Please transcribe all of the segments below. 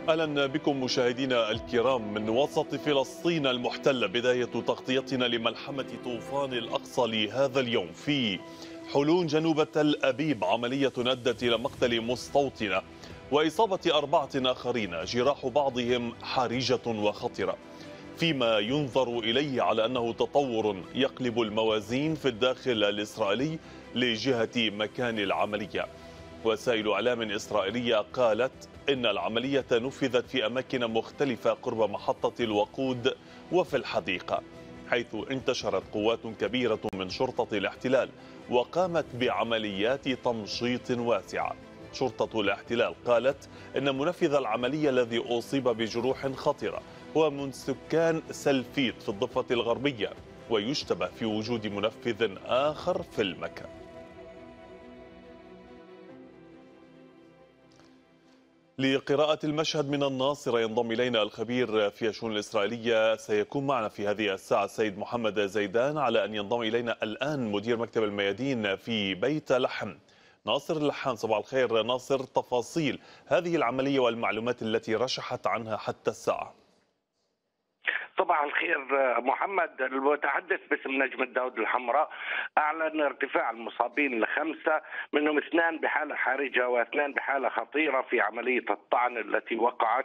أهلا بكم مشاهدينا الكرام من وسط فلسطين المحتلة. بداية تغطيتنا لملحمة طوفان الأقصى لهذا اليوم في حلون جنوب تل أبيب. عملية أدت إلى مقتل مستوطنة وإصابة 4 آخرين، جراح بعضهم حرجة وخطرة، فيما ينظر إليه على أنه تطور يقلب الموازين في الداخل الإسرائيلي لجهة مكان العملية. وسائل إعلام إسرائيلية قالت إن العملية نفذت في أماكن مختلفة قرب محطة الوقود وفي الحديقة، حيث انتشرت قوات كبيرة من شرطة الاحتلال وقامت بعمليات تمشيط واسعة. شرطة الاحتلال قالت إن منفذ العملية الذي أصيب بجروح خطرة هو من سكان سلفيت في الضفة الغربية، ويشتبه في وجود منفذ آخر في المكان. لقراءة المشهد من الناصرة ينضم إلينا الخبير في الشؤون الإسرائيلية، سيكون معنا في هذه الساعة السيد محمد زيدان، على أن ينضم إلينا الآن مدير مكتب الميادين في بيت لحم ناصر اللحام. صباح الخير ناصر، تفاصيل هذه العملية والمعلومات التي رشحت عنها حتى الساعة. صباح الخير محمد. المتحدث باسم نجم الداود الحمراء أعلن ارتفاع المصابين ل5، منهم 2 بحالة حرجة و2 بحالة خطيرة في عملية الطعن التي وقعت.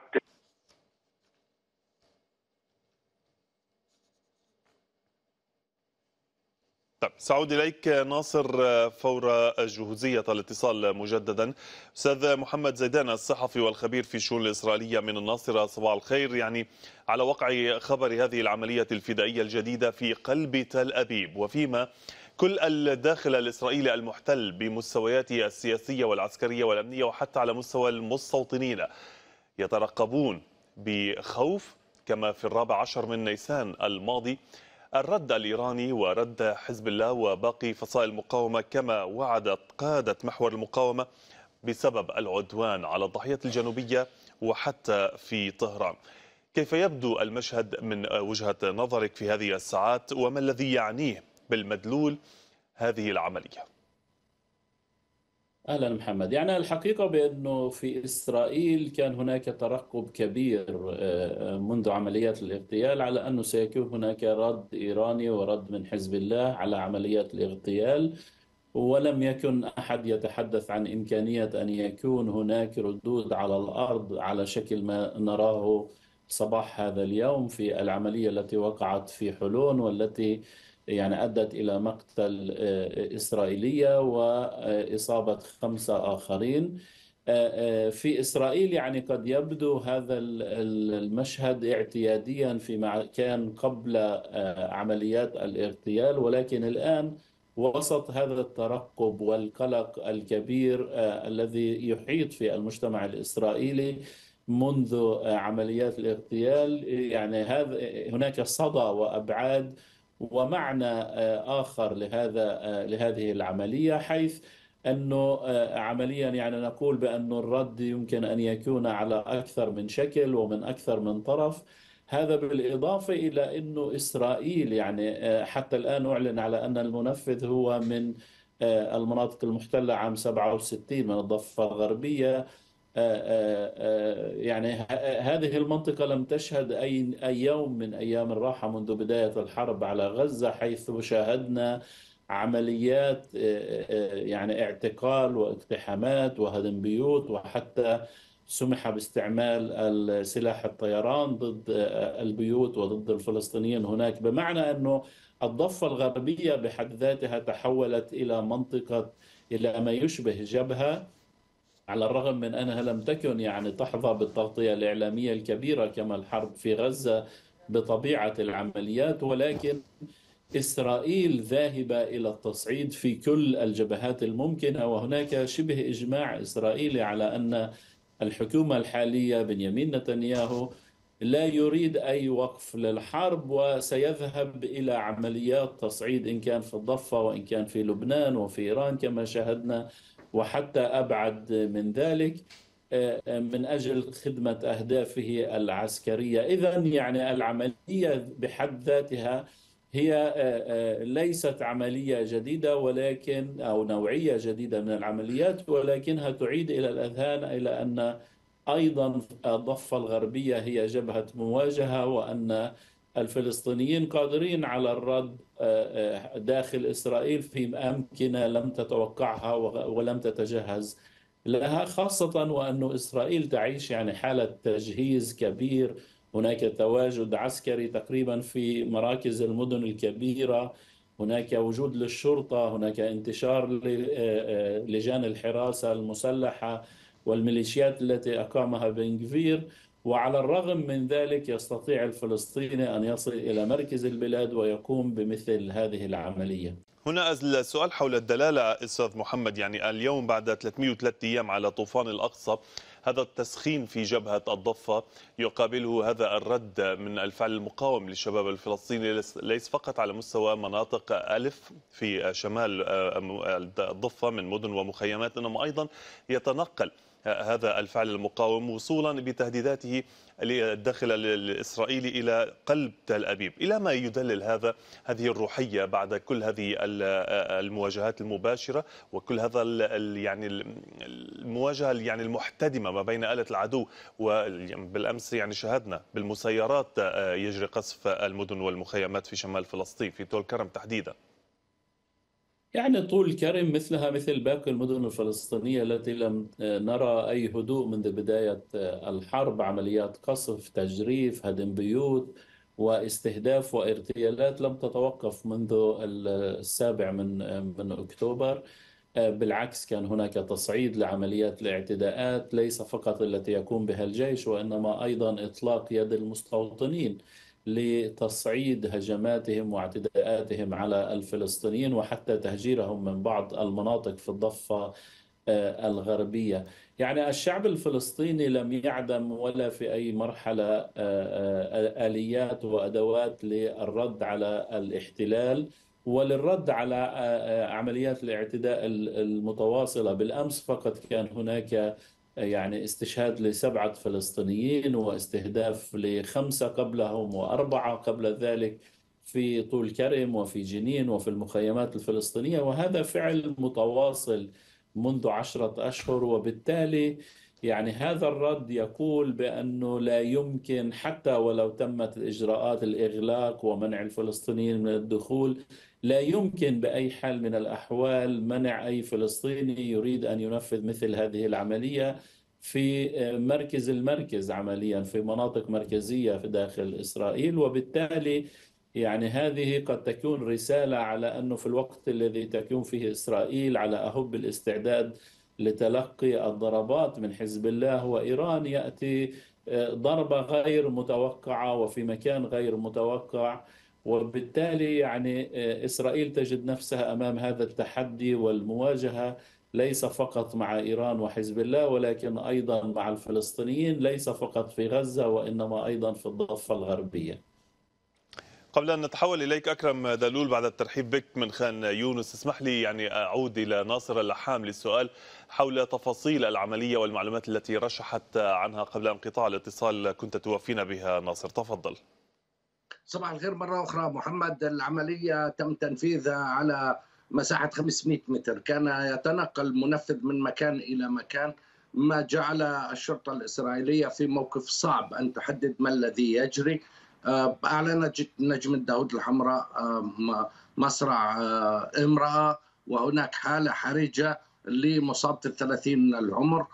طيب، سأعود إليك ناصر فور جهوزية الاتصال مجددا. أستاذ محمد زيدان الصحفي والخبير في الشؤون الإسرائيلية من الناصرة، صباح الخير. يعني على وقع خبر هذه العملية الفدائية الجديدة في قلب تل أبيب، وفيما كل الداخل الإسرائيلي المحتل بمستوياته السياسية والعسكرية والأمنية وحتى على مستوى المستوطنين يترقبون بخوف كما في 14 من نيسان الماضي الرد الإيراني ورد حزب الله وباقي فصائل المقاومة، كما وعدت قادة محور المقاومة بسبب العدوان على الضاحية الجنوبية وحتى في طهران. كيف يبدو المشهد من وجهة نظرك في هذه الساعات، وما الذي يعنيه بالمدلول هذه العملية؟ أهلا محمد. يعني الحقيقة بأنه في إسرائيل كان هناك ترقب كبير منذ عمليات الاغتيال على أنه سيكون هناك رد إيراني ورد من حزب الله على عمليات الاغتيال، ولم يكن أحد يتحدث عن إمكانية أن يكون هناك ردود على الأرض على شكل ما نراه صباح هذا اليوم في العملية التي وقعت في حلون، والتي يعني أدت إلى مقتل إسرائيلية وإصابة 5 آخرين. في إسرائيل يعني قد يبدو هذا المشهد اعتياديا فيما كان قبل عمليات الاغتيال، ولكن الآن وسط هذا الترقب والقلق الكبير الذي يحيط في المجتمع الإسرائيلي منذ عمليات الاغتيال، يعني هذا هناك صدى وأبعاد ومعنى آخر لهذه العملية، حيث أنه عمليا يعني نقول بأن الرد يمكن أن يكون على أكثر من شكل ومن أكثر من طرف. هذا بالإضافة إلى أنه إسرائيل يعني حتى الآن أعلن على أن المنفذ هو من المناطق المحتلة عام 67 من الضفة الغربية. يعني هذه المنطقة لم تشهد أي يوم من أيام الراحة منذ بداية الحرب على غزة، حيث شاهدنا عمليات يعني اعتقال واقتحامات وهدم بيوت، وحتى سمح باستعمال سلاح الطيران ضد البيوت وضد الفلسطينيين هناك، بمعنى أنه الضفة الغربية بحد ذاتها تحولت إلى ما يشبه جبهة، على الرغم من أنها لم تكن يعني تحظى بالتغطية الإعلامية الكبيرة كما الحرب في غزة بطبيعة العمليات، ولكن إسرائيل ذاهبة إلى التصعيد في كل الجبهات الممكنة. وهناك شبه إجماع إسرائيلي على أن الحكومة الحالية بنيامين نتنياهو لا يريد أي وقف للحرب، وسيذهب إلى عمليات تصعيد إن كان في الضفة وإن كان في لبنان وفي إيران كما شاهدنا، وحتى أبعد من ذلك من أجل خدمة أهدافه العسكرية. إذن يعني العملية بحد ذاتها هي ليست عملية جديدة ولكن أو نوعية جديدة من العمليات، ولكنها تعيد إلى الأذهان إلى أن أيضا الضفة الغربية هي جبهة مواجهة، وأن الفلسطينيين قادرين على الرد داخل إسرائيل في أمكنة لم تتوقعها ولم تتجهز لها، خاصة وأن إسرائيل تعيش يعني حالة تجهيز كبير. هناك تواجد عسكري تقريبا في مراكز المدن الكبيرة، هناك وجود للشرطة، هناك انتشار لجان الحراسة المسلحة والميليشيات التي أقامها بن غفير. وعلى الرغم من ذلك يستطيع الفلسطيني أن يصل إلى مركز البلاد ويقوم بمثل هذه العملية. هنا السؤال حول الدلالة أستاذ محمد، يعني اليوم بعد 303 أيام على طوفان الأقصى، هذا التسخين في جبهة الضفة يقابله هذا الرد من الفعل المقاوم للشباب الفلسطيني، ليس فقط على مستوى مناطق ألف في شمال الضفة من مدن ومخيمات، إنما أيضا يتنقل هذا الفعل المقاوم وصولا بتهديداته الداخل الإسرائيلي إلى قلب تل أبيب. إلى ما يدلل هذه الروحية بعد كل هذه المواجهات المباشرة وكل هذا يعني المواجهة يعني المحتدمة ما بين آلة العدو، وبالأمس يعني شاهدنا بالمسيرات يجري قصف المدن والمخيمات في شمال فلسطين في طول كرم تحديدا. يعني طول كرم مثلها مثل باقي المدن الفلسطينية التي لم نرى أي هدوء منذ بداية الحرب، عمليات قصف، تجريف، هدم بيوت واستهداف واغتيالات لم تتوقف منذ 7 من أكتوبر. بالعكس كان هناك تصعيد لعمليات الاعتداءات، ليس فقط التي يقوم بها الجيش وإنما أيضا إطلاق يد المستوطنين لتصعيد هجماتهم واعتداءاتهم على الفلسطينيين وحتى تهجيرهم من بعض المناطق في الضفة الغربية. يعني الشعب الفلسطيني لم يعدم ولا في أي مرحلة آليات وأدوات للرد على الاحتلال وللرد على عمليات الاعتداء المتواصلة. بالأمس فقط كان هناك يعني استشهاد ل7 فلسطينيين واستهداف ل5 قبلهم و4 قبل ذلك في طول كرم وفي جنين وفي المخيمات الفلسطينية، وهذا فعل متواصل منذ 10 أشهر. وبالتالي يعني هذا الرد يقول بأنه لا يمكن حتى ولو تمت إجراءات الإغلاق ومنع الفلسطينيين من الدخول، لا يمكن بأي حال من الأحوال منع أي فلسطيني يريد أن ينفذ مثل هذه العملية في المركز عمليا في مناطق مركزية في داخل إسرائيل. وبالتالي يعني هذه قد تكون رسالة على أنه في الوقت الذي تكون فيه إسرائيل على أهب الاستعداد لتلقي الضربات من حزب الله وإيران، يأتي ضربة غير متوقعة وفي مكان غير متوقع. وبالتالي يعني إسرائيل تجد نفسها أمام هذا التحدي والمواجهة ليس فقط مع إيران وحزب الله ولكن أيضا مع الفلسطينيين، ليس فقط في غزة وإنما أيضا في الضفة الغربية. قبل أن نتحول إليك أكرم دلول بعد الترحيب بك من خان يونس، اسمح لي يعني أعود إلى ناصر اللحام للسؤال حول تفاصيل العملية والمعلومات التي رشحت عنها قبل انقطاع الاتصال كنت توفينا بها. ناصر تفضل. صباح الخير مرة أخرى محمد. العملية تم تنفيذها على مساحة 500 متر، كان يتنقل منفذ من مكان إلى مكان، ما جعل الشرطة الإسرائيلية في موقف صعب أن تحدد ما الذي يجري. أعلنت نجمة داود الحمراء مصرع امرأة، وهناك حالة حرجة لمصابة 30 العمر.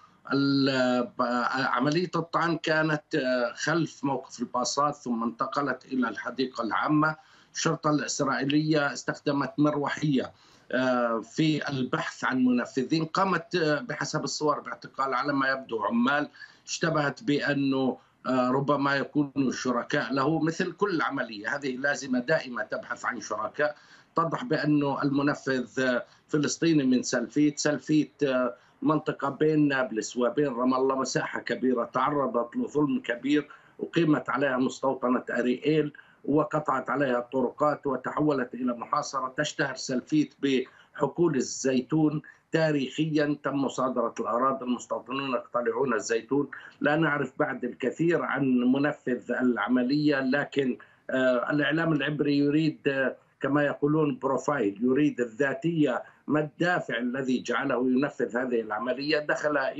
عملية الطعن كانت خلف موقف الباصات ثم انتقلت إلى الحديقة العامة. الشرطة الإسرائيلية استخدمت مروحية في البحث عن منفذين، قامت بحسب الصور باعتقال على ما يبدو عمال اشتبهت بأنه ربما يكونوا شركاء له. مثل كل عملية هذه لازمة دائمة تبحث عن شركاء. تضح بأنه المنفذ فلسطيني من سلفيت منطقة بين نابلس وبين رام الله، مساحة كبيرة تعرضت لظلم كبير، أقيمت عليها مستوطنة أريئيل وقطعت عليها الطرقات وتحولت إلى محاصرة. تشتهر سلفيت بحقول الزيتون، تاريخيا تم مصادرة الأراضي، المستوطنون يقتلعون الزيتون. لا نعرف بعد الكثير عن منفذ العملية، لكن الإعلام العبري يريد كما يقولون بروفايل، يريد الذاتية، ما الدافع الذي جعله ينفذ هذه العملية. دخل إلى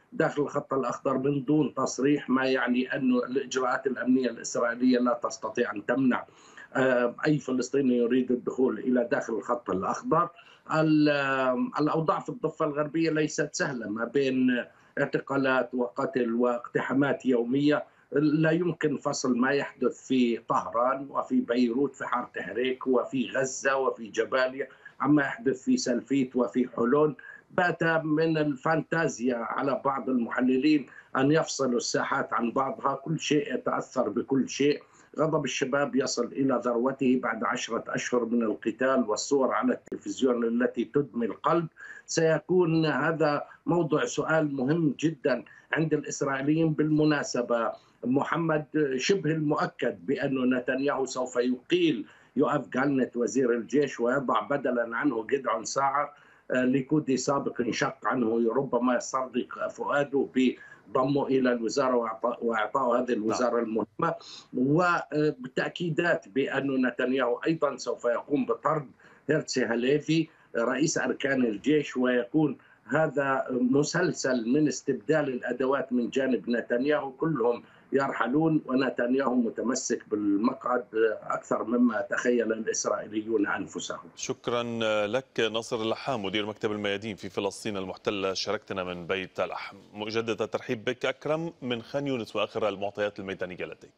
داخل الخط الأخضر من دون تصريح، ما يعني أن الإجراءات الأمنية الإسرائيلية لا تستطيع أن تمنع أي فلسطيني يريد الدخول إلى داخل الخط الأخضر. الأوضاع في الضفة الغربية ليست سهلة، ما بين اعتقالات وقتل واقتحامات يومية. لا يمكن فصل ما يحدث في طهران وفي بيروت في حارة حريك وفي غزة وفي جباليا عما يحدث في سلفيت وفي حلون. بات من الفانتازيا على بعض المحللين أن يفصلوا الساحات عن بعضها، كل شيء يتأثر بكل شيء. غضب الشباب يصل إلى ذروته بعد 10 أشهر من القتال والصور على التلفزيون التي تدمي القلب. سيكون هذا موضوع سؤال مهم جدا عند الإسرائيليين. بالمناسبة محمد، شبه المؤكد بأن نتنياهو سوف يقيل يؤاف جالنت وزير الجيش ويضع بدلا عنه جدعون ساعر. ليكودي سابق انشق عنه، ربما يسترضي فؤاده بضمه إلى الوزارة وإعطائه هذه الوزارة المهمة. وبالتأكيدات بأن نتنياهو أيضا سوف يقوم بطرد هيرتسي هاليفي رئيس أركان الجيش، ويكون هذا مسلسل من استبدال الأدوات من جانب نتنياهو. كلهم يرحلون ونتنياهو متمسك بالمقعد أكثر مما تخيل الإسرائيليون أنفسهم. شكرا لك ناصر اللحام، مدير مكتب الميادين في فلسطين المحتلة، شاركتنا من بيت لحم. مجدد الترحيب بك. أكرم من خان يونس وآخر المعطيات الميدانية لديك.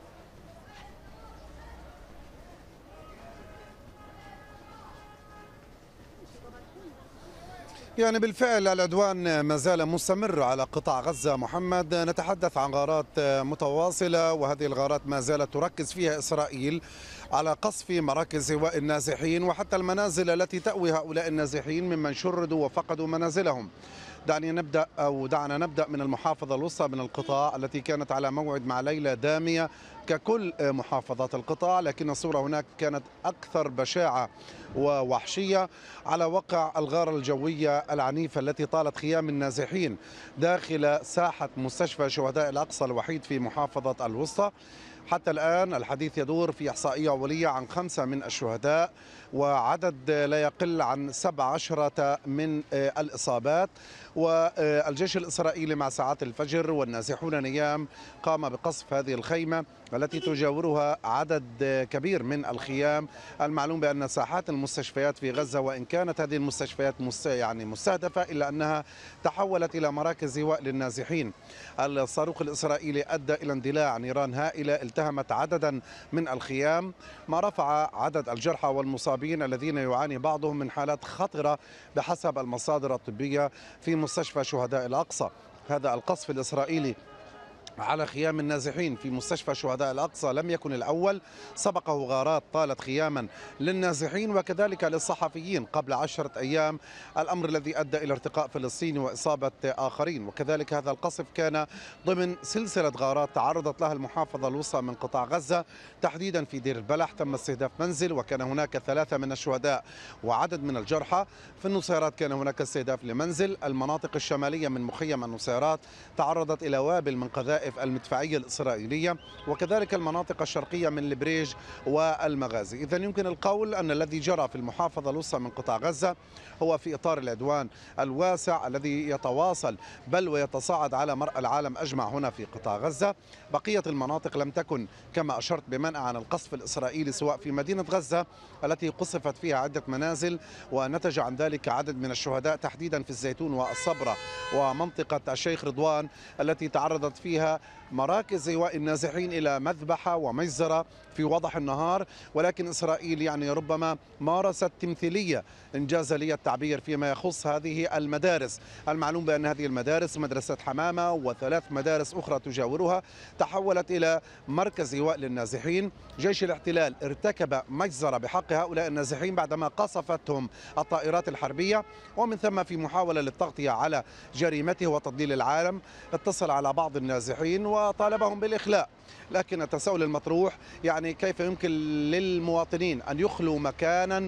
يعني بالفعل العدوان ما زال مستمر على قطاع غزة محمد. نتحدث عن غارات متواصلة، وهذه الغارات ما زالت تركز فيها إسرائيل على قصف مراكز إيواء النازحين وحتى المنازل التي تأوي هؤلاء النازحين ممن شردوا وفقدوا منازلهم. دعنا نبدأ من المحافظة الوسطى من القطاع التي كانت على موعد مع ليلة دامية ككل محافظات القطاع، لكن الصورة هناك كانت أكثر بشاعة ووحشية على وقع الغارة الجوية العنيفة التي طالت خيام النازحين داخل ساحة مستشفى شهداء الأقصى الوحيد في محافظة الوسطى. حتى الآن الحديث يدور في إحصائية أولية عن 5 من الشهداء وعدد لا يقل عن 17 من الإصابات. والجيش الإسرائيلي مع ساعات الفجر والنازحون نيام قام بقصف هذه الخيمة التي تجاورها عدد كبير من الخيام. المعلوم بأن ساحات المستشفيات في غزة، وإن كانت هذه المستشفيات مستهدفة، إلا أنها تحولت إلى مراكز إيواء للنازحين. الصاروخ الإسرائيلي أدى إلى اندلاع نيران هائلة التهمت عددا من الخيام، ما رفع عدد الجرحى والمصابين الذين يعاني بعضهم من حالات خطرة بحسب المصادر الطبية في مستشفى شهداء الأقصى. هذا القصف الإسرائيلي على خيام النازحين في مستشفى شهداء الأقصى لم يكن الأول، سبقه غارات طالت خياما للنازحين وكذلك للصحفيين قبل 10 أيام، الأمر الذي أدى إلى ارتقاء فلسطيني وإصابة آخرين. وكذلك هذا القصف كان ضمن سلسلة غارات تعرضت لها المحافظة الوسطى من قطاع غزة، تحديدا في دير البلح تم استهداف منزل وكان هناك 3 من الشهداء وعدد من الجرحى. في النصيرات كان هناك استهداف لمنزل. المناطق الشمالية من مخيم النصيرات تعرضت إلى وابل من قذائف المدفعية الإسرائيلية، وكذلك المناطق الشرقية من البريج والمغازي. إذن يمكن القول أن الذي جرى في المحافظة الوسطى من قطاع غزة هو في إطار العدوان الواسع الذي يتواصل بل ويتصاعد على مرأى العالم أجمع هنا في قطاع غزة. بقية المناطق لم تكن كما أشرت بمنأى عن القصف الإسرائيلي، سواء في مدينة غزة التي قصفت فيها عدة منازل ونتج عن ذلك عدد من الشهداء تحديدا في الزيتون والصبرة ومنطقة الشيخ رضوان التي تعرضت فيها مراكز إيواء النازحين إلى مذبحة ومجزرة في وضح النهار. ولكن إسرائيل يعني ربما مارست تمثيلية إنجاز لي التعبير فيما يخص هذه المدارس. المعلوم بأن هذه المدارس مدرسة حمامة و3 مدارس أخرى تجاورها تحولت إلى مركز إيواء للنازحين. جيش الاحتلال ارتكب مجزرة بحق هؤلاء النازحين بعدما قصفتهم الطائرات الحربية، ومن ثم في محاولة للتغطية على جريمته وتضليل العالم اتصل على بعض النازحين وطالبهم بالإخلاء. لكن التساؤل المطروح يعني كيف يمكن للمواطنين أن يخلوا مكانا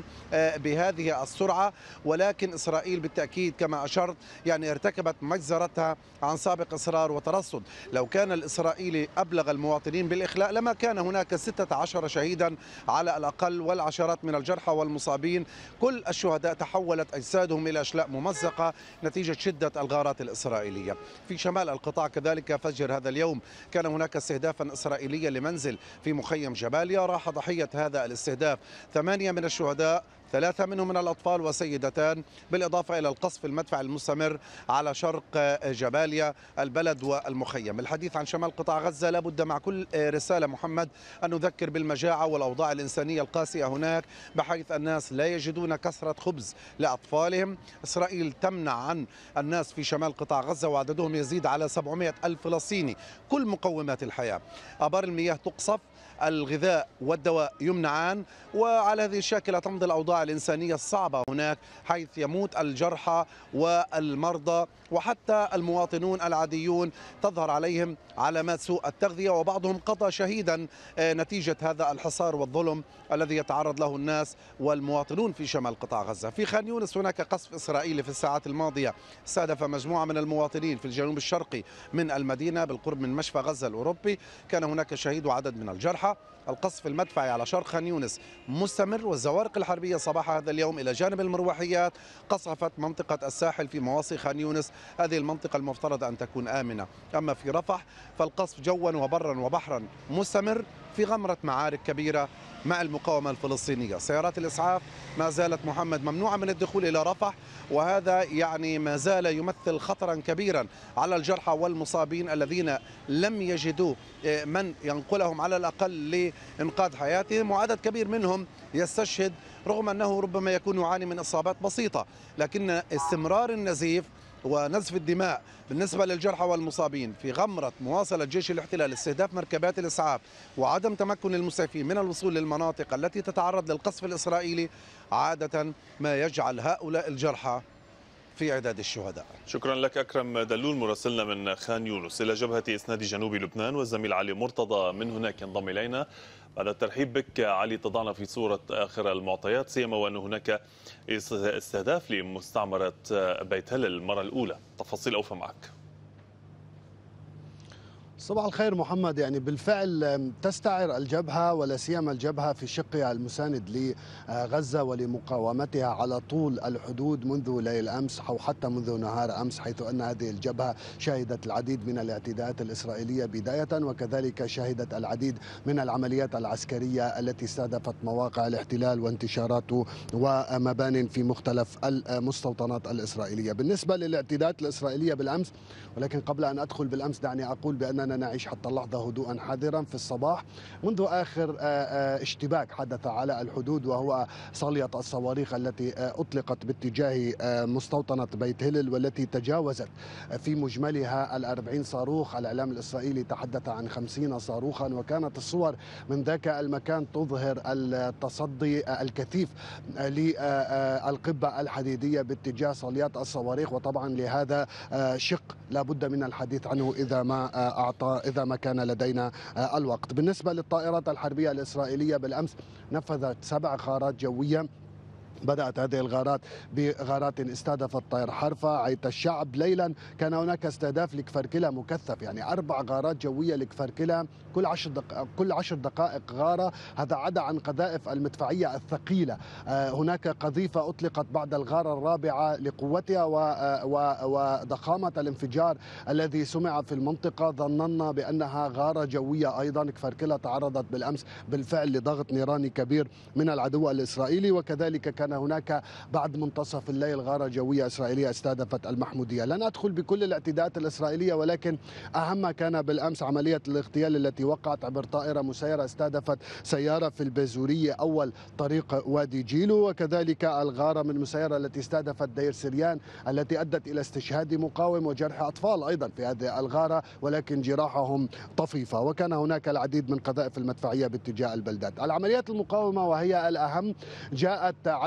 بهذه السرعة، ولكن إسرائيل بالتأكيد كما أشرت يعني ارتكبت مجزرتها عن سابق إصرار وترصد. لو كان الإسرائيلي أبلغ المواطنين بالإخلاء لما كان هناك 16 شهيدا على الأقل والعشرات من الجرحى والمصابين. كل الشهداء تحولت أجسادهم إلى أشلاء ممزقة نتيجة شدة الغارات الإسرائيلية. في شمال القطاع كذلك فجر هذا اليوم كان هناك استهدافا إسرائيليا لمنزل في مخيم جباليا، راح ضحية هذا الاستهداف 8 من الشهداء، 3 منهم من الأطفال وسيدتان، بالإضافة إلى القصف المدفعي المستمر على شرق جباليا البلد والمخيم. الحديث عن شمال قطاع غزة لابد مع كل رسالة محمد أن نذكر بالمجاعة والأوضاع الإنسانية القاسية هناك، بحيث الناس لا يجدون كسرة خبز لأطفالهم. إسرائيل تمنع عن الناس في شمال قطاع غزة وعددهم يزيد على 700 ألف فلسطيني كل مقومات الحياة. آبار المياه تقصف، الغذاء والدواء يمنعان، وعلى هذه الشاكلة تمضي الأوضاع الإنسانية الصعبة هناك، حيث يموت الجرحى والمرضى وحتى المواطنون العاديون تظهر عليهم علامات سوء التغذية، وبعضهم قضى شهيدا نتيجة هذا الحصار والظلم الذي يتعرض له الناس والمواطنون في شمال قطاع غزة. في خان يونس هناك قصف إسرائيلي في الساعات الماضية استهدف مجموعة من المواطنين في الجنوب الشرقي من المدينة بالقرب من مشفى غزة الأوروبي، كان هناك شهيد وعدد من الجرحى. القصف المدفعي على شرق خان يونس مستمر، والزوارق الحربية صباح هذا اليوم إلى جانب المروحيات قصفت منطقة الساحل في مواصي خان يونس، هذه المنطقة المفترض أن تكون آمنة. أما في رفح فالقصف جوا وبرا وبحرا مستمر في غمرة معارك كبيرة مع المقاومة الفلسطينية. سيارات الإسعاف ما زالت محمد ممنوعة من الدخول إلى رفح، وهذا يعني ما زال يمثل خطرا كبيرا على الجرحى والمصابين الذين لم يجدوا من ينقلهم على الأقل لإنقاذ حياتهم، وعدد كبير منهم يستشهد رغم أنه ربما يكون يعاني من إصابات بسيطة، لكن استمرار النزيف ونزف الدماء بالنسبة للجرحى والمصابين في غمرة مواصلة جيش الاحتلال استهداف مركبات الإسعاف وعدم تمكن المسعفين من الوصول للمناطق التي تتعرض للقصف الإسرائيلي عادة ما يجعل هؤلاء الجرحى في عداد الشهداء. شكرا لك أكرم دلول مراسلنا من خان يونس. إلى جبهة إسناد جنوب لبنان والزميل علي مرتضى من هناك ينضم إلينا. بعد الترحيب بك علي، تضعنا في صورة آخر المعطيات، سيما وأن هناك استهداف لمستعمرة بيت هلل المرة الأولى، تفاصيل أوفى معك. صباح الخير محمد. يعني بالفعل تستعر الجبهة ولا سيما الجبهة في شقها المساند لغزة ولمقاومتها على طول الحدود منذ ليل أمس أو حتى منذ نهار أمس، حيث أن هذه الجبهة شهدت العديد من الاعتداءات الإسرائيلية بداية، وكذلك شهدت العديد من العمليات العسكرية التي استهدفت مواقع الاحتلال وانتشاراته ومبان في مختلف المستوطنات الإسرائيلية. بالنسبة للاعتداءات الإسرائيلية بالأمس، ولكن قبل أن أدخل بالأمس دعني أقول بأننا نعيش حتى اللحظة هدوءا حذرا في الصباح منذ آخر اشتباك حدث على الحدود، وهو صالية الصواريخ التي أطلقت باتجاه مستوطنة بيت هلل والتي تجاوزت في مجملها 40 صاروخ. الإعلام الإسرائيلي تحدث عن 50 صاروخا، وكانت الصور من ذاك المكان تظهر التصدي الكثيف للقبة الحديدية باتجاه صاليات الصواريخ، وطبعا لهذا شق لا بد من الحديث عنه إذا ما كان لدينا الوقت. بالنسبة للطائرات الحربية الإسرائيلية بالأمس نفذت 7 غارات جوية. بدأت هذه الغارات بغارات استهدفت طير حرفة، عيت الشعب. ليلا كان هناك استهداف لكفركلة مكثف، يعني 4 غارات جوية لكفركلة كل 10 دقائق غارة. هذا عدا عن قذائف المدفعية الثقيلة. هناك قذيفة أطلقت بعد الغارة الرابعة لقوتها وضخامة الانفجار الذي سمع في المنطقة ظننا بأنها غارة جوية أيضا. كفركلة تعرضت بالأمس بالفعل لضغط نيراني كبير من العدو الإسرائيلي، وكذلك كان هناك بعد منتصف الليل غارة جوية إسرائيلية استهدفت المحمودية. لن أدخل بكل الاعتداءات الإسرائيلية، ولكن أهم ما كان بالأمس عملية الاغتيال التي وقعت عبر طائرة مسيرة استهدفت سيارة في البازورية أول طريق وادي جيلو، وكذلك الغارة من مسيرة التي استهدفت دير سريان التي أدت إلى استشهاد مقاوم وجرح أطفال أيضا في هذه الغارة، ولكن جراحهم طفيفة. وكان هناك العديد من قذائف المدفعية باتجاه البلدات. العمليات المقاومة وهي الأهم جاءت على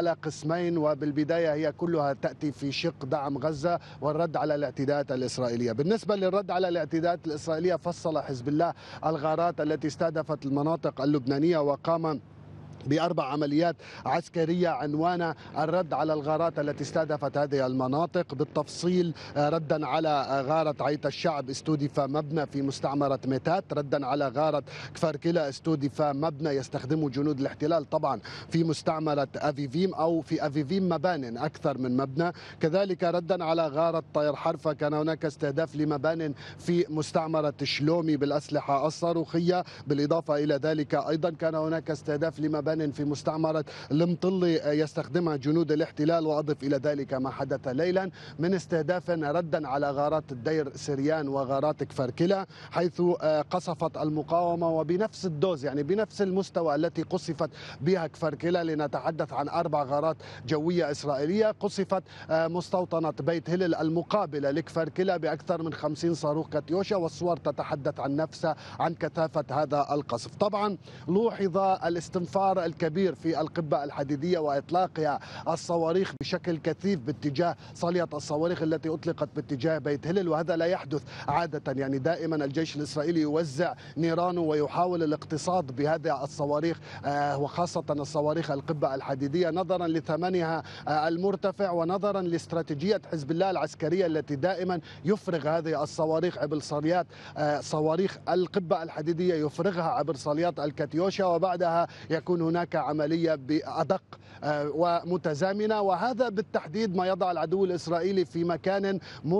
على قسمين، وبالبداية هي كلها تأتي في شق دعم غزة والرد على الاعتداءات الإسرائيلية. بالنسبة للرد على الاعتداءات الإسرائيلية، فصل حزب الله الغارات التي استهدفت المناطق اللبنانية وقام ب4 عمليات عسكرية عنوان الرد على الغارات التي استهدفت هذه المناطق. بالتفصيل، ردا على غارة عيت الشعب استهدف مبنى في مستعمرة ميتات، ردا على غارة كفركلة استهدف مبنى يستخدمه جنود الاحتلال طبعا في مستعمرة أفيفيم، أو في أفيفيم مبان أكثر من مبنى. كذلك ردا على غارة طير حرفة كان هناك استهداف لمبان في مستعمرة شلومي بالأسلحة الصاروخية. بالإضافة إلى ذلك أيضا كان هناك استهداف لمبان في مستعمرة المطلي يستخدمها جنود الاحتلال. وأضف إلى ذلك ما حدث ليلا من استهداف ردا على غارات الدير سريان وغارات كفركلة، حيث قصفت المقاومة وبنفس الدوز، يعني بنفس المستوى التي قصفت بها كفركلة. لنتحدث عن 4 غارات جوية إسرائيلية قصفت مستوطنة بيت هلل المقابلة لكفركلة بأكثر من 50 صاروخ كاتيوشا، والصور تتحدث عن نفسها عن كثافة هذا القصف. طبعا لوحظ الاستنفار الكبير في القبة الحديدية وإطلاقها الصواريخ بشكل كثيف باتجاه صالية الصواريخ التي أطلقت باتجاه بيت هلل، وهذا لا يحدث عادة. يعني دائما الجيش الإسرائيلي يوزع نيرانه ويحاول الاقتصاد بهذه الصواريخ، وخاصة الصواريخ القبة الحديدية، نظرا لثمنها المرتفع ونظرا لاستراتيجية حزب الله العسكرية التي دائما يفرغ هذه الصواريخ عبر صاليات صواريخ القبة الحديدية، يفرغها عبر صاليات الكاتيوشا، وبعدها يكون هناك عملية بأدق ومتزامنة. وهذا بالتحديد ما يضع العدو الإسرائيلي في مكان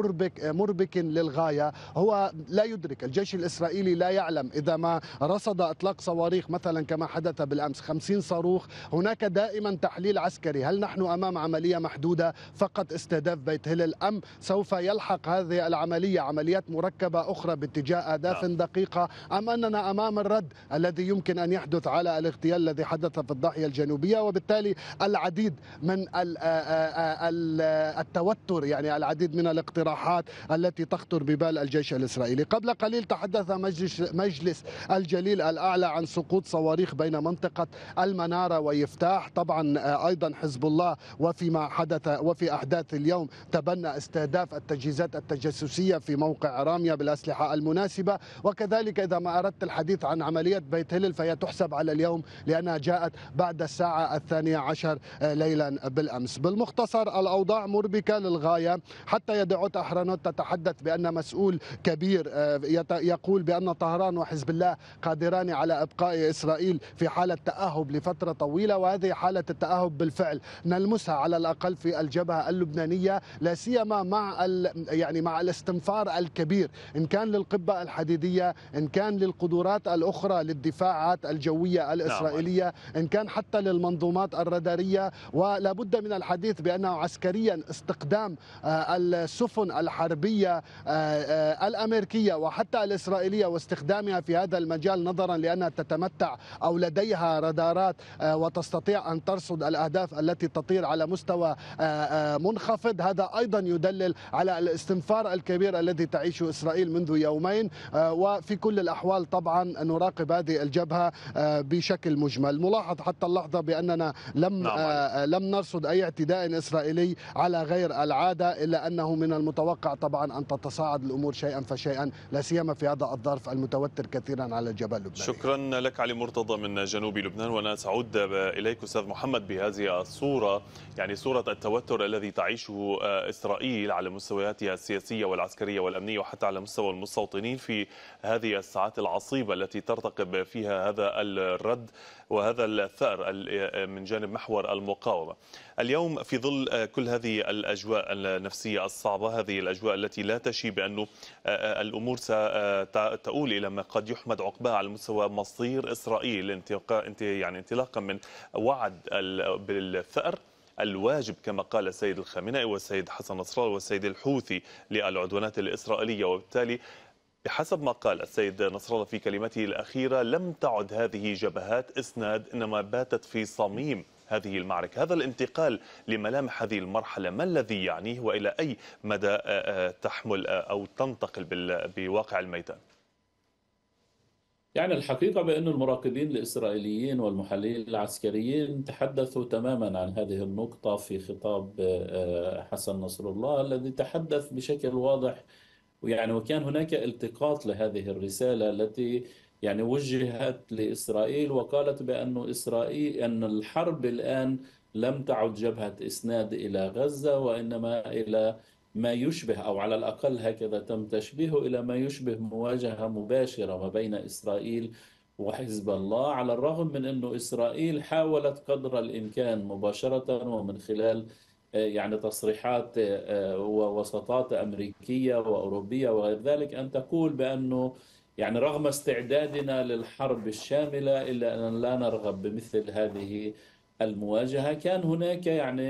مربك للغاية. هو لا يدرك، الجيش الإسرائيلي لا يعلم، إذا ما رصد إطلاق صواريخ مثلا كما حدث بالأمس 50 صاروخ، هناك دائما تحليل عسكري. هل نحن أمام عملية محدودة فقط استهداف بيت هلل، أم سوف يلحق هذه العملية عمليات مركبة أخرى باتجاه أهداف دقيقة، أم أننا أمام الرد الذي يمكن أن يحدث على الاغتيال الذي حدث في الضاحية الجنوبية؟ وبالتالي العديد من التوتر، يعني العديد من الاقتراحات التي تخطر ببال الجيش الإسرائيلي. قبل قليل تحدث مجلس الجليل الأعلى عن سقوط صواريخ بين منطقة المنارة ويفتاح. طبعا أيضا حزب الله وفيما حدث وفي أحداث اليوم تبنى استهداف التجهيزات التجسسية في موقع رامية بالأسلحة المناسبة. وكذلك إذا ما أردت الحديث عن عملية بيت هلل فهي تحسب على اليوم، لأنها جاءت بعد الساعة 12 ليلا بالأمس. بالمختصر الأوضاع مربكة للغاية. حتى يدعوت أحرنوت تتحدث بأن مسؤول كبير يقول بأن طهران وحزب الله قادران على إبقاء إسرائيل في حالة تأهب لفترة طويلة، وهذه حالة التأهب بالفعل نلمسها على الأقل في الجبهة اللبنانية، لا سيما مع الاستنفار الكبير إن كان للقبة الحديدية، إن كان للقدرات الأخرى للدفاعات الجوية الإسرائيلية، إن كان حتى للمنظومات الرادارية. ولا بد من الحديث بأنه عسكريا استخدام السفن الحربية الأمريكية وحتى الإسرائيلية واستخدامها في هذا المجال، نظرا لأنها تتمتع أو لديها رادارات وتستطيع أن ترصد الأهداف التي تطير على مستوى منخفض، هذا أيضا يدلل على الاستنفار الكبير الذي تعيشه إسرائيل منذ يومين. وفي كل الأحوال طبعا نراقب هذه الجبهة بشكل مجمل. ملاحظ حتى اللحظة بأننا لم نرصد أي اعتداء إسرائيلي على غير العادة، إلا أنه من المتوقع طبعا أن تتصاعد الأمور شيئا فشيئا، لا سيما في هذا الظرف المتوتر كثيرا على الجبهة اللبنانية. شكرا لك علي مرتضى من جنوب لبنان. وأنا سأعود إليك أستاذ محمد بهذه الصورة، يعني صورة التوتر الذي تعيشه إسرائيل على مستوياتها السياسية والعسكرية والأمنية وحتى على مستوى المستوطنين في هذه الساعات العصيبة التي ترتقب فيها هذا الرد وهذا الثأر من جانب محور المقاومة. اليوم في ظل كل هذه الأجواء النفسية الصعبة، هذه الأجواء التي لا تشي بأنه الأمور ستؤول إلى ما قد يحمد عقباه على مستوى مصير إسرائيل، انطلاقا من وعد بالثأر الواجب كما قال السيد الخامنئي والسيد حسن نصر الله والسيد الحوثي للعدوانات الإسرائيلية. وبالتالي بحسب ما قال السيد نصر الله في كلمته الأخيرة لم تعد هذه جبهات إسناد، إنما باتت في صميم هذه المعركة. هذا الانتقال لملامح هذه المرحلة ما الذي يعنيه وإلى أي مدى تحمل أو تنتقل بواقع الميدان؟ يعني الحقيقة بأن المراقبين الإسرائيليين والمحللين العسكريين تحدثوا تماما عن هذه النقطة في خطاب حسن نصر الله الذي تحدث بشكل واضح. يعني وكان هناك التقاط لهذه الرسالة التي يعني وجهت لإسرائيل، وقالت بأن إسرائيل أن الحرب الآن لم تعد جبهة إسناد إلى غزة، وإنما إلى ما يشبه، أو على الأقل هكذا تم تشبيهه، إلى ما يشبه مواجهة مباشرة ما بين إسرائيل وحزب الله، على الرغم من أن إسرائيل حاولت قدر الإمكان مباشرة ومن خلال يعني تصريحات ووساطات أمريكية وأوروبية وغير ذلك أن تقول بأنه يعني رغم استعدادنا للحرب الشاملة إلا أن لا نرغب بمثل هذه المواجهة. كان هناك يعني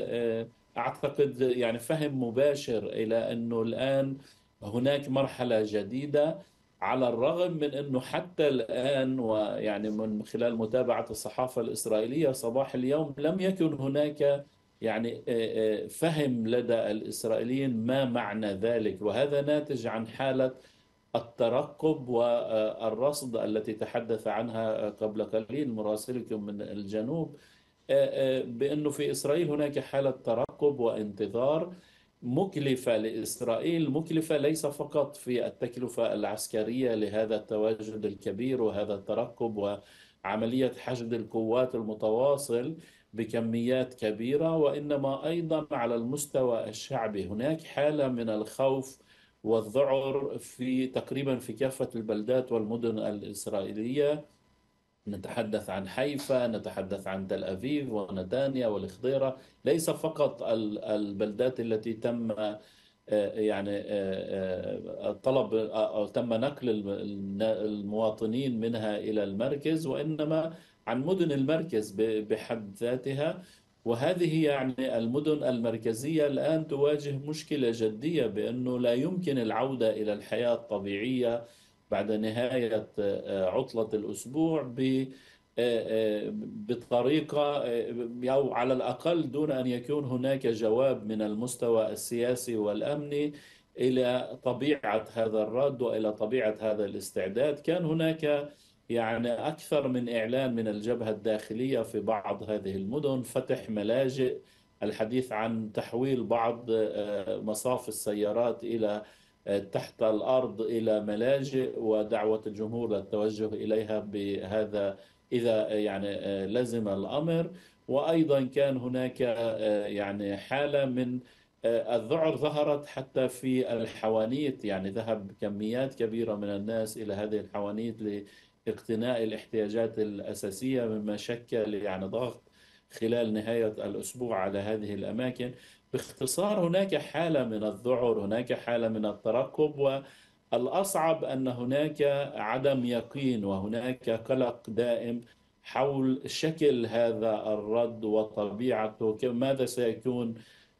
أعتقد يعني فهم مباشر إلى أنه الآن هناك مرحلة جديدة، على الرغم من أنه حتى الآن ويعني من خلال متابعة الصحافة الإسرائيلية صباح اليوم لم يكن هناك يعني فهم لدى الإسرائيليين ما معنى ذلك، وهذا ناتج عن حالة الترقب والرصد التي تحدث عنها قبل قليل مراسلكم من الجنوب، بأنه في إسرائيل هناك حالة ترقب وانتظار مكلفة لإسرائيل، مكلفة ليس فقط في التكلفة العسكرية لهذا التواجد الكبير وهذا الترقب وعملية حشد القوات المتواصل بكميات كبيرة، وإنما أيضا على المستوى الشعبي هناك حالة من الخوف والذعر في تقريبا في كافة البلدات والمدن الإسرائيلية. نتحدث عن حيفا، نتحدث عن تل أبيب ونتانيا والخضيرة، ليس فقط البلدات التي تم يعني طلب أو تم نقل المواطنين منها إلى المركز، وإنما عن مدن المركز بحد ذاتها. وهذه يعني المدن المركزية الآن تواجه مشكلة جدية بأنه لا يمكن العودة إلى الحياة الطبيعية بعد نهاية عطلة الأسبوع بطريقة أو على الأقل دون أن يكون هناك جواب من المستوى السياسي والأمني إلى طبيعة هذا الرد وإلى طبيعة هذا الاستعداد. كان هناك يعني أكثر من إعلان من الجبهة الداخلية في بعض هذه المدن، فتح ملاجئ، الحديث عن تحويل بعض مصاف السيارات إلى تحت الأرض إلى ملاجئ، ودعوة الجمهور للتوجه إليها بهذا إذا يعني لزم الأمر. وأيضا كان هناك يعني حالة من الذعر ظهرت حتى في الحوانيت، يعني ذهب كميات كبيرة من الناس إلى هذه الحوانيت لاقتناء الاحتياجات الأساسية، مما شكل يعني ضغط خلال نهاية الأسبوع على هذه الأماكن. باختصار هناك حالة من الذعر، هناك حالة من الترقب، والأصعب أن هناك عدم يقين وهناك قلق دائم حول شكل هذا الرد وطبيعته، ماذا سيكون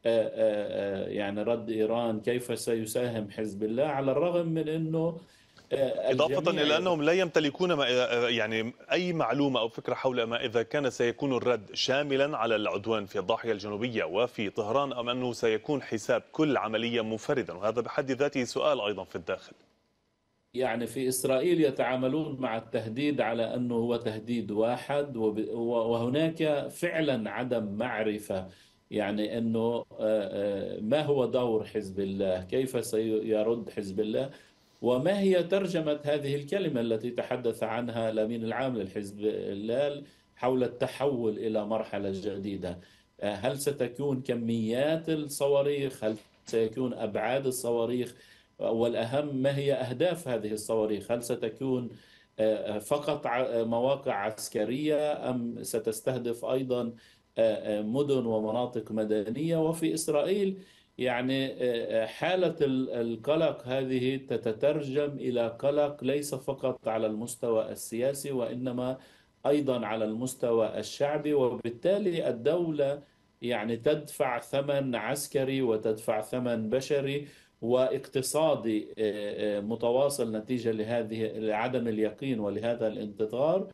يعني رد إيران، كيف سيساهم حزب الله، على الرغم من أنه إضافة إلى أنهم لا يمتلكون يعني أي معلومة أو فكرة حول ما إذا كان سيكون الرد شاملا على العدوان في الضاحية الجنوبية وفي طهران، أم أنه سيكون حساب كل عملية منفردا، وهذا بحد ذاته سؤال أيضا في الداخل. يعني في إسرائيل يتعاملون مع التهديد على أنه هو تهديد واحد، وهناك فعلا عدم معرفة يعني أنه ما هو دور حزب الله، كيف سيرد حزب الله، وما هي ترجمة هذه الكلمة التي تحدث عنها الأمين العام للحزب الله حول التحول إلى مرحلة جديدة. هل ستكون كميات الصواريخ؟ هل سيكون أبعاد الصواريخ؟ والأهم ما هي أهداف هذه الصواريخ؟ هل ستكون فقط مواقع عسكرية أم ستستهدف أيضا مدن ومناطق مدنية؟ وفي إسرائيل يعني حالة القلق هذه تتترجم إلى قلق ليس فقط على المستوى السياسي وإنما أيضا على المستوى الشعبي، وبالتالي الدولة يعني تدفع ثمن عسكري وتدفع ثمن بشري واقتصادي متواصل نتيجة لعدم اليقين ولهذا الانتظار.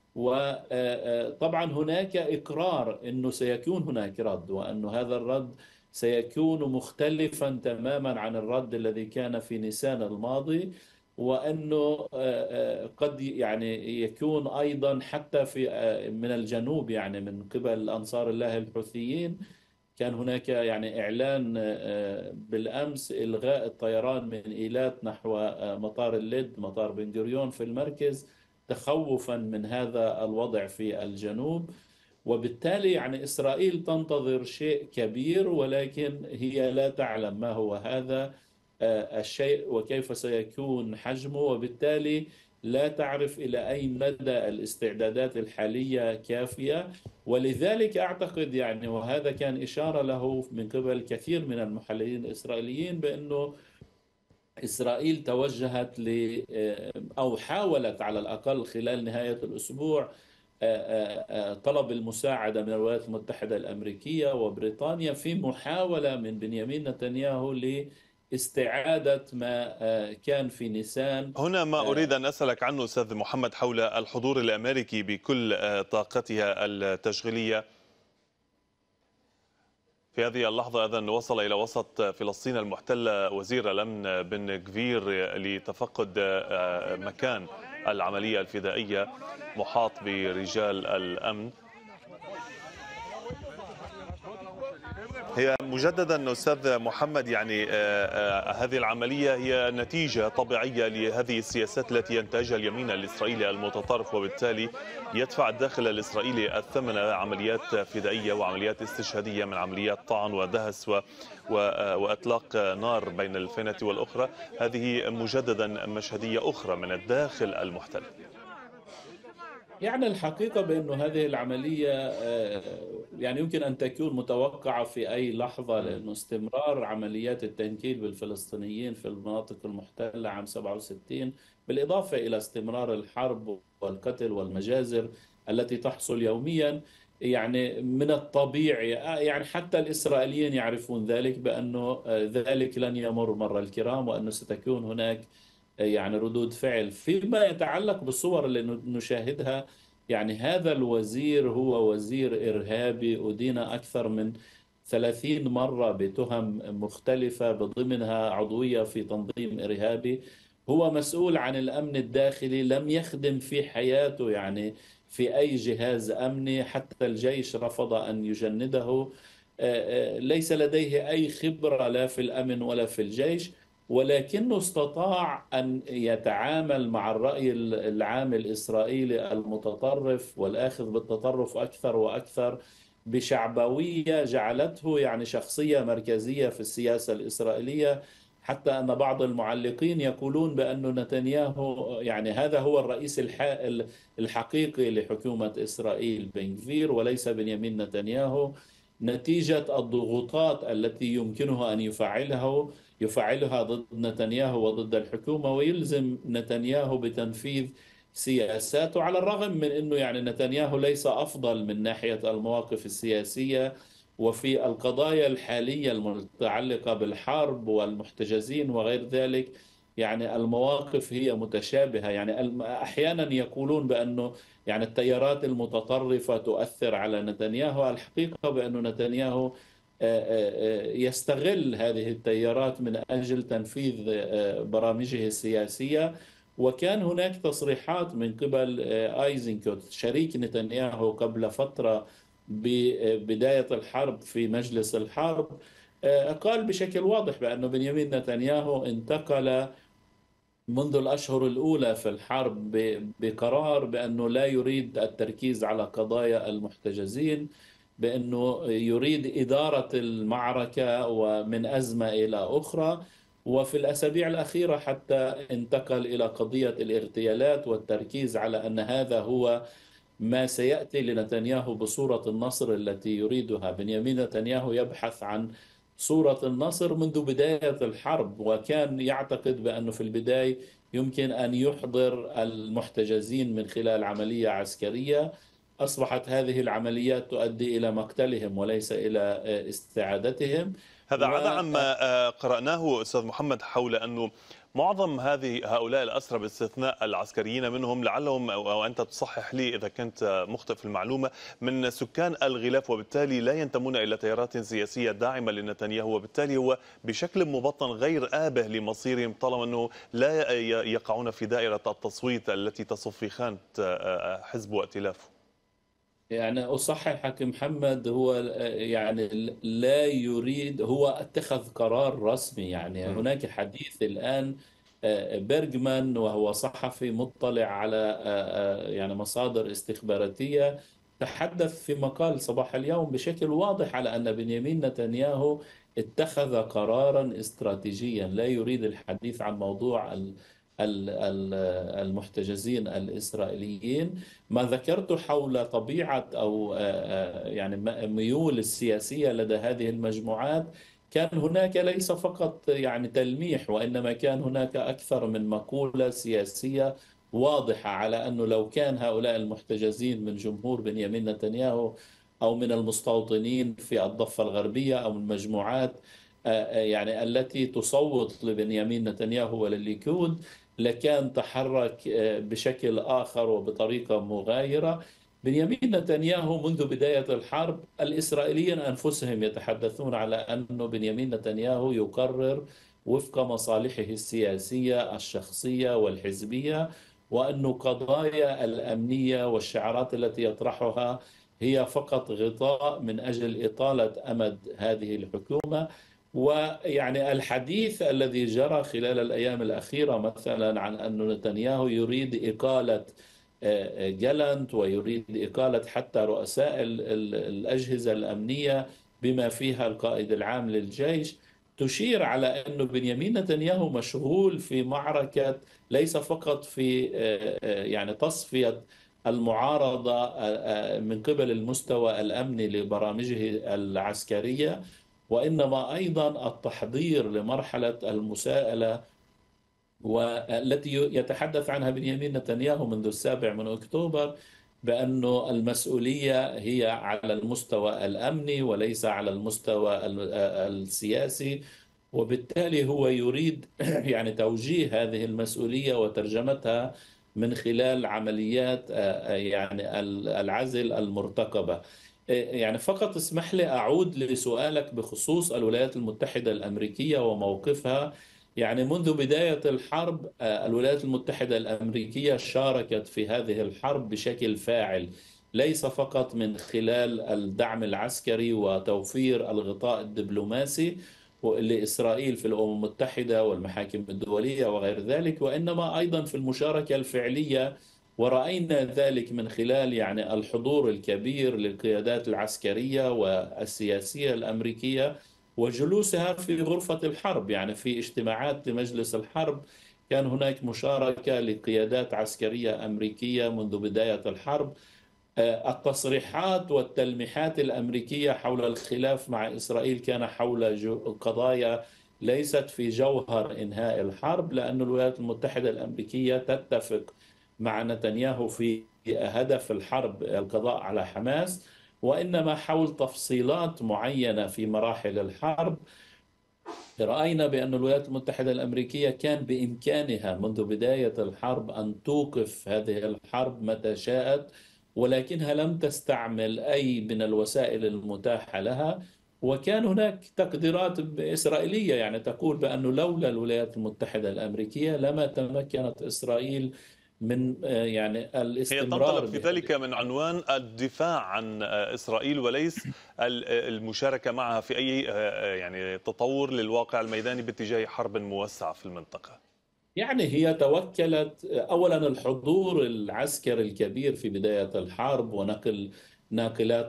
وطبعا هناك إقرار أنه سيكون هناك رد، وأن هذا الرد سيكون مختلفا تماما عن الرد الذي كان في نيسان الماضي. وأنه قد يعني يكون أيضا حتى في من الجنوب، يعني من قبل أنصار الله الحوثيين. كان هناك يعني إعلان بالأمس إلغاء الطيران من إيلات نحو مطار اللد، مطار بن غوريون في المركز، تخوفا من هذا الوضع في الجنوب. وبالتالي يعني إسرائيل تنتظر شيء كبير، ولكن هي لا تعلم ما هو هذا الشيء وكيف سيكون حجمه، وبالتالي لا تعرف إلى أي مدى الاستعدادات الحالية كافية. ولذلك أعتقد يعني، وهذا كان إشارة له من قبل كثير من المحللين الإسرائيليين، بأنه إسرائيل توجهت أو حاولت على الأقل خلال نهاية الأسبوع طلب المساعدة من الولايات المتحدة الأمريكية وبريطانيا في محاولة من بنيامين نتنياهو لاستعادة ما كان في نيسان. هنا ما أريد أن أسألك عنه أستاذ محمد حول الحضور الأمريكي بكل طاقتها التشغيلية. في هذه اللحظة إذن وصل إلى وسط فلسطين المحتلة وزير الأمن بن غفير لتفقد مكان العملية الفدائية محاط برجال الأمن. هي مجددا أستاذ محمد يعني هذه العملية هي نتيجة طبيعية لهذه السياسات التي ينتهجها اليمين الإسرائيلي المتطرف، وبالتالي يدفع الداخل الإسرائيلي الثمن. عمليات فدائية وعمليات استشهادية من عمليات طعن ودهس وإطلاق نار بين الفينة والأخرى. هذه مجددا مشهدية أخرى من الداخل المحتل. يعني الحقيقة بأنه هذه العملية يعني يمكن أن تكون متوقعة في أي لحظة، لأنه استمرار عمليات التنكيل بالفلسطينيين في المناطق المحتلة عام 67، بالإضافة إلى استمرار الحرب والقتل والمجازر التي تحصل يوميا، يعني من الطبيعي يعني حتى الإسرائيليين يعرفون ذلك، بأنه ذلك لن يمر مر الكرام، وأنه ستكون هناك يعني ردود فعل. فيما يتعلق بالصور اللي نشاهدها، يعني هذا الوزير هو وزير إرهابي أدين أكثر من 30 مرة بتهم مختلفة بضمنها عضوية في تنظيم إرهابي. هو مسؤول عن الأمن الداخلي، لم يخدم في حياته يعني في أي جهاز أمني، حتى الجيش رفض أن يجنده. ليس لديه أي خبرة لا في الأمن ولا في الجيش، ولكنه استطاع أن يتعامل مع الرأي العام الإسرائيلي المتطرف والآخذ بالتطرف أكثر وأكثر بشعبوية جعلته يعني شخصية مركزية في السياسة الإسرائيلية، حتى أن بعض المعلقين يقولون بأن نتنياهو يعني هذا هو الرئيس الحقيقي لحكومة إسرائيل، بن غفير وليس بنيامين نتنياهو، نتيجة الضغوطات التي يمكنه أن يفعلها ضد نتنياهو وضد الحكومة، ويلزم نتنياهو بتنفيذ سياساته، على الرغم من أنه يعني نتنياهو ليس أفضل من ناحية المواقف السياسية. وفي القضايا الحالية المتعلقة بالحرب والمحتجزين وغير ذلك، يعني المواقف هي متشابهة. يعني أحيانا يقولون بأنه يعني التيارات المتطرفة تؤثر على نتنياهو. الحقيقة بأنه نتنياهو يستغل هذه التيارات من أجل تنفيذ برامجه السياسية. وكان هناك تصريحات من قبل آيزنكوت شريك نتنياهو قبل فترة ببداية الحرب في مجلس الحرب، قال بشكل واضح بأن بنيامين نتنياهو انتقل منذ الأشهر الأولى في الحرب بقرار بأنه لا يريد التركيز على قضايا المحتجزين، بأنه يريد إدارة المعركة ومن أزمة إلى أخرى. وفي الأسابيع الأخيرة حتى انتقل إلى قضية الاغتيالات والتركيز على أن هذا هو ما سيأتي لنتنياهو بصورة النصر التي يريدها. بنيامين نتنياهو يبحث عن صورة النصر منذ بداية الحرب، وكان يعتقد بأنه في البداية يمكن أن يحضر المحتجزين من خلال عملية عسكرية. أصبحت هذه العمليات تؤدي إلى مقتلهم وليس إلى استعادتهم. هذا عدا عما قرأناه أستاذ محمد حول أنه معظم هؤلاء الأسرى باستثناء العسكريين منهم لعلهم أو أنت تصحح لي إذا كنت مخطئ في المعلومة من سكان الغلاف، وبالتالي لا ينتمون إلى تيارات سياسية داعمة لنتنياهو، وبالتالي هو بشكل مبطن غير آبه لمصيرهم طالما أنه لا يقعون في دائرة التصويت التي تصف في خانة حزب وائتلافه. يعني أصححك محمد، هو يعني لا يريد، هو اتخذ قرار رسمي. يعني هناك حديث الآن، بيرغمان وهو صحفي مطلع على يعني مصادر استخباراتية، تحدث في مقال صباح اليوم بشكل واضح على أن بنيامين نتنياهو اتخذ قرارا استراتيجيا، لا يريد الحديث عن موضوع المحتجزين الإسرائيليين. ما ذكرت حول طبيعة أو يعني ميول السياسية لدى هذه المجموعات، كان هناك ليس فقط يعني تلميح، وإنما كان هناك أكثر من مقولة سياسية واضحة على أنه لو كان هؤلاء المحتجزين من جمهور بنيامين نتنياهو أو من المستوطنين في الضفة الغربية أو من مجموعات يعني التي تصوت لبنيامين نتنياهو وللليكود، لكان تحرك بشكل آخر وبطريقة مغايرة. بنيامين نتنياهو منذ بداية الحرب، الإسرائيليين أنفسهم يتحدثون على أن بنيامين نتنياهو يقرر وفق مصالحه السياسية الشخصية والحزبية، وأن قضايا الأمنية والشعارات التي يطرحها هي فقط غطاء من أجل إطالة أمد هذه الحكومة. ويعني الحديث الذي جرى خلال الأيام الأخيرة مثلا عن أن نتنياهو يريد إقالة جالنت ويريد إقالة حتى رؤساء الأجهزة الأمنية بما فيها القائد العام للجيش، تشير على أن بنيامين نتنياهو مشغول في معركة ليس فقط في يعني تصفية المعارضة من قبل المستوى الأمني لبرامجه العسكرية، وإنما أيضا التحضير لمرحلة المساءلة والتي يتحدث عنها بنيامين نتنياهو منذ 7 أكتوبر، بأن المسؤولية هي على المستوى الأمني وليس على المستوى السياسي. وبالتالي هو يريد يعني توجيه هذه المسؤولية وترجمتها من خلال عمليات يعني العزل المرتقبة. يعني فقط اسمح لي أعود لسؤالك بخصوص الولايات المتحدة الأمريكية وموقفها. يعني منذ بداية الحرب الولايات المتحدة الأمريكية شاركت في هذه الحرب بشكل فاعل، ليس فقط من خلال الدعم العسكري وتوفير الغطاء الدبلوماسي لإسرائيل في الأمم المتحدة والمحاكم الدولية وغير ذلك، وإنما أيضا في المشاركة الفعلية. ورأينا ذلك من خلال يعني الحضور الكبير للقيادات العسكرية والسياسية الأمريكية وجلوسها في غرفة الحرب. يعني في اجتماعات لمجلس الحرب كان هناك مشاركة لقيادات عسكرية أمريكية منذ بداية الحرب. التصريحات والتلميحات الأمريكية حول الخلاف مع إسرائيل كان حول قضايا ليست في جوهر إنهاء الحرب، لأن الولايات المتحدة الأمريكية تتفق مع نتنياهو في هدف الحرب القضاء على حماس، وإنما حول تفصيلات معينة في مراحل الحرب. رأينا بأن الولايات المتحدة الأمريكية كان بإمكانها منذ بداية الحرب أن توقف هذه الحرب متى شاءت، ولكنها لم تستعمل أي من الوسائل المتاحة لها. وكان هناك تقديرات إسرائيلية يعني تقول بأنه لولا الولايات المتحدة الأمريكية لما تمكنت إسرائيل من يعني هي الاستمرار تنطلق في ذلك من عنوان الدفاع عن إسرائيل وليس المشاركة معها في أي يعني تطور للواقع الميداني باتجاه حرب موسعة في المنطقة. يعني هي توكلت أولا الحضور العسكري الكبير في بداية الحرب ونقل ناقلات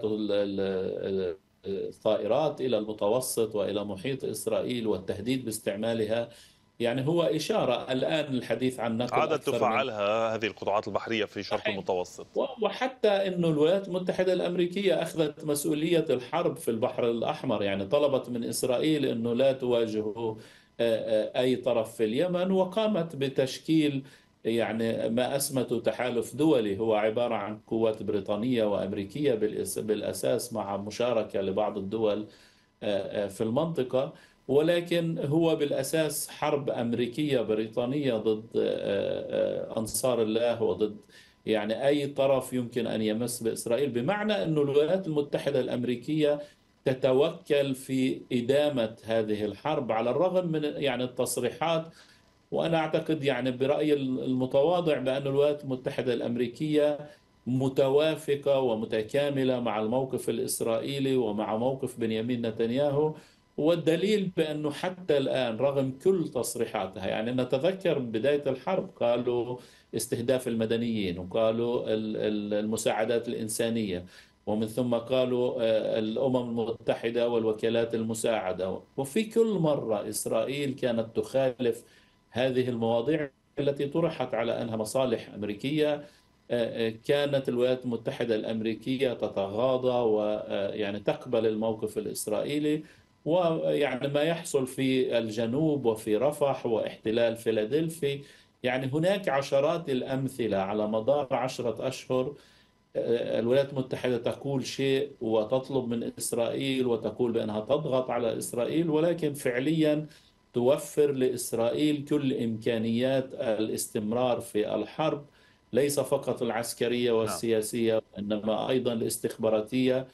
الطائرات إلى المتوسط وإلى محيط إسرائيل والتهديد باستعمالها. يعني هو إشارة الآن الحديث عن نقل عادت أكثر تفعلها هذه القطاعات البحرية في شرق المتوسط، وحتى أن الولايات المتحدة الأمريكية أخذت مسؤولية الحرب في البحر الأحمر. يعني طلبت من إسرائيل أنه لا تواجه أي طرف في اليمن، وقامت بتشكيل يعني ما أسمته تحالف دولي هو عبارة عن قوات بريطانية وأمريكية بالأساس مع مشاركة لبعض الدول في المنطقة، ولكن هو بالأساس حرب أمريكية بريطانية ضد أنصار الله وضد يعني أي طرف يمكن أن يمس بإسرائيل، بمعنى أن الولايات المتحدة الأمريكية تتوكل في إدامة هذه الحرب على الرغم من يعني التصريحات. وأنا أعتقد يعني برأيي المتواضع بأن الولايات المتحدة الأمريكية متوافقة ومتكاملة مع الموقف الإسرائيلي ومع موقف بنيامين نتنياهو. والدليل بأنه حتى الآن رغم كل تصريحاتها، يعني نتذكر بداية الحرب قالوا استهداف المدنيين، وقالوا المساعدات الإنسانية، ومن ثم قالوا الأمم المتحدة والوكالات المساعدة. وفي كل مرة إسرائيل كانت تخالف هذه المواضيع التي طرحت على أنها مصالح أمريكية. كانت الولايات المتحدة الأمريكية تتغاضى ويعني تقبل الموقف الإسرائيلي، ويعني ما يحصل في الجنوب وفي رفح واحتلال فيلادلفي، يعني هناك عشرات الأمثلة على مدار 10 أشهر. الولايات المتحدة تقول شيء وتطلب من إسرائيل وتقول بأنها تضغط على إسرائيل، ولكن فعليا توفر لإسرائيل كل إمكانيات الاستمرار في الحرب، ليس فقط العسكرية والسياسية إنما أيضا الاستخباراتية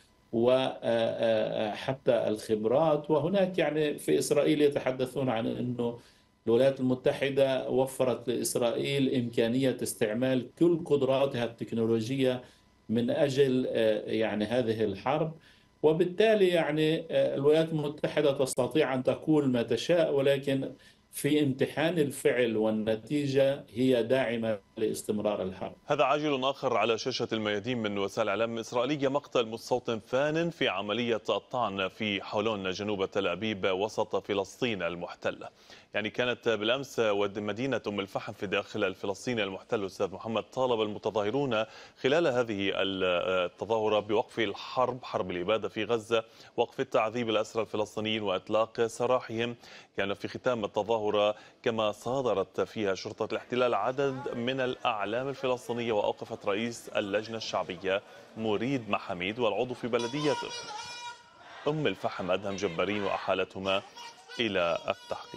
وحتى الخبرات. وهناك يعني في إسرائيل يتحدثون عن أنه الولايات المتحدة وفرت لإسرائيل إمكانية استعمال كل قدراتها التكنولوجية من أجل يعني هذه الحرب. وبالتالي يعني الولايات المتحدة تستطيع أن تقول ما تشاء، ولكن في امتحان الفعل والنتيجة هي داعمة لاستمرار الحرب. هذا عاجل آخر على شاشة الميادين من وسائل الإعلام الإسرائيلية: مقتل مستوطن فان في عملية الطعن في حولون جنوب تل أبيب وسط فلسطين المحتلة. يعني كانت بالأمس مدينة أم الفحم في داخل الفلسطيني المحتل. أستاذ محمد، طالب المتظاهرون خلال هذه التظاهرة بوقف الحرب، حرب الإبادة في غزة، وقف التعذيب الأسرى الفلسطينيين وإطلاق سراحهم. كان في ختام التظاهرة كما صادرت فيها شرطة الاحتلال عدد من الأعلام الفلسطينية، وأوقفت رئيس اللجنة الشعبية مريد محميد والعضو في بلدية أم الفحم أدهم جبارين وأحالتهما إلى التحقيق.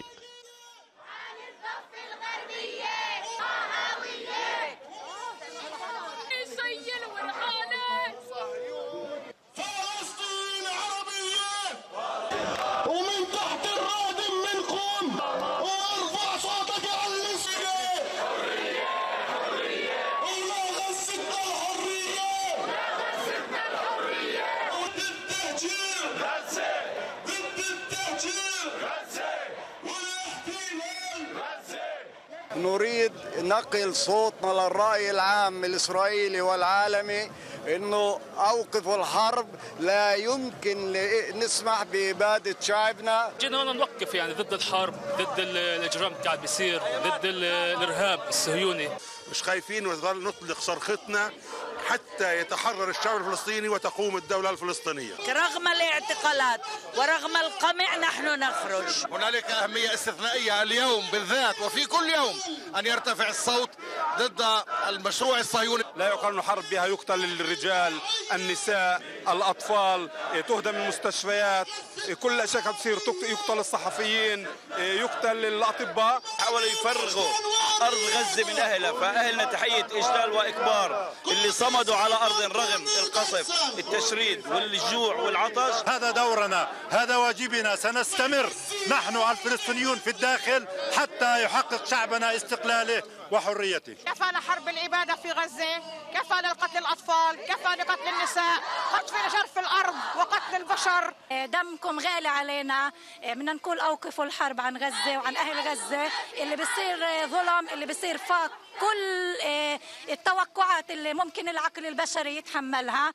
نريد نقل صوتنا للرأي العام الإسرائيلي والعالمي إنه أوقفوا الحرب، لا يمكن نسمح بإبادة شعبنا. جينا هنا نوقف يعني ضد الحرب، ضد الإجرام اللي قاعد بيصير، ضد الإرهاب الصهيوني. مش خايفين ونظل نطلق صرختنا حتى يتحرر الشعب الفلسطيني وتقوم الدولة الفلسطينية. رغم الاعتقالات ورغم القمع نحن نخرج. هنالك أهمية استثنائية اليوم بالذات وفي كل يوم أن يرتفع الصوت ضد المشروع الصهيوني. لا يقال حرب بها يقتل الرجال، النساء، الأطفال، تهدم المستشفيات، كل أشياء تصير، يقتل الصحفيين، يقتل الأطباء. حاولوا يفرغوا أرض غزة من أهلها، فأهلنا تحية إجلال وإكبار اللي صمدوا على أرض رغم القصف، التشريد والجوع والعطش. هذا دورنا، هذا واجبنا، سنستمر نحن الفلسطينيون في الداخل حتى يحقق شعبنا استقلاله وحريته. كفى لحرب الإبادة في غزة، كفى لقتل الأطفال، كفى لقتل النساء، قتل جرف الأرض وقتل البشر. دمكم غالي علينا، بدنا نقول أوقفوا الحرب عن غزة وعن أهل غزة. اللي بيصير ظلم، اللي بيصير فاق كل التوقعات اللي ممكن العقل البشري يتحملها.